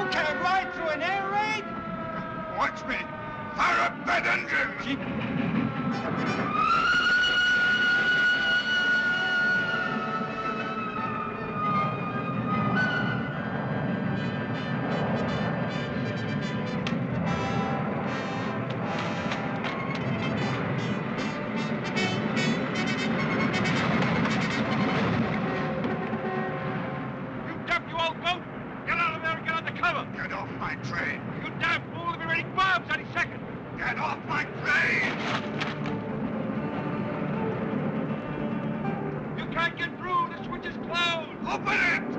can't ride through an air raid? Watch me. Fire up that engine. Get off my train! You damn fool! They'll be ready bombs any second! Get off my train! You can't get through! The switch is closed! Open it!